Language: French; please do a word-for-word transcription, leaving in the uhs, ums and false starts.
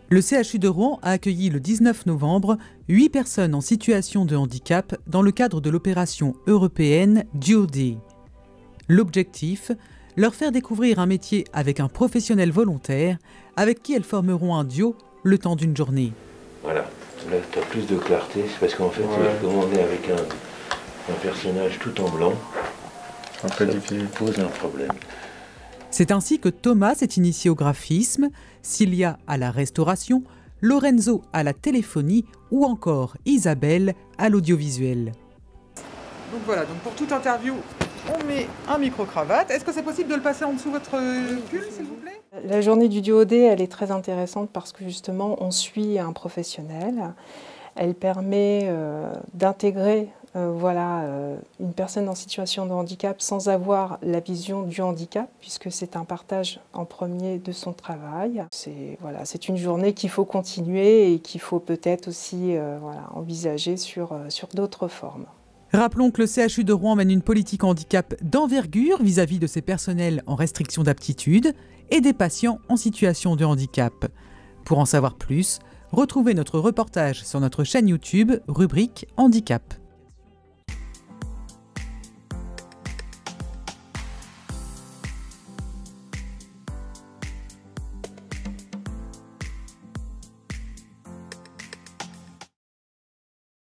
Le C H U de Rouen a accueilli le dix-neuf novembre huit personnes en situation de handicap dans le cadre de l'opération européenne Duo Day. L'objectif, leur faire découvrir un métier avec un professionnel volontaire avec qui elles formeront un duo le temps d'une journée. Voilà, là tu as plus de clarté, c'est parce qu'en fait, ouais. Comme on est avec un, un personnage tout en blanc, un peu difficile, pose un problème. C'est ainsi que Thomas s'est initié au graphisme, Cilia à la restauration, Lorenzo à la téléphonie ou encore Isabelle à l'audiovisuel. Donc voilà, donc pour toute interview, on met un micro-cravate. Est-ce que c'est possible de le passer en dessous de votre pull, s'il vous plaît? La journée du Duo Day, elle est très intéressante parce que justement, on suit un professionnel. Elle permet euh, d'intégrer euh, voilà, euh, une personne en situation de handicap sans avoir la vision du handicap, puisque c'est un partage en premier de son travail. C'est voilà, c'est une journée qu'il faut continuer et qu'il faut peut-être aussi euh, voilà, envisager sur, euh, sur d'autres formes. Rappelons que le C H U de Rouen mène une politique handicap d'envergure vis-à-vis de ses personnels en restriction d'aptitude et des patients en situation de handicap. Pour en savoir plus, retrouvez notre reportage sur notre chaîne YouTube, rubrique Handicap.